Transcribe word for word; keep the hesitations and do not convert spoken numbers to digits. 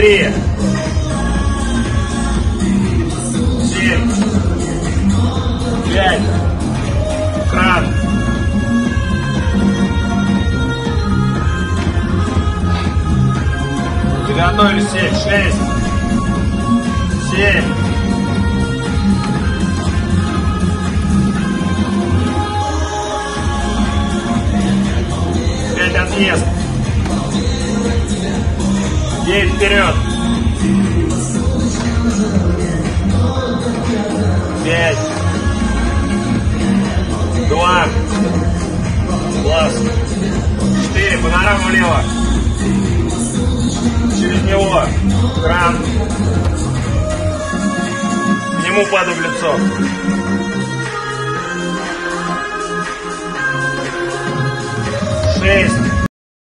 три, семь, пять, кран. Приготовились все. шесть, семь, пять отъезд, девять вперед, пять, два, класс, четыре, панорама влево, через него, кран, к нему падаю в лицо. Шесть,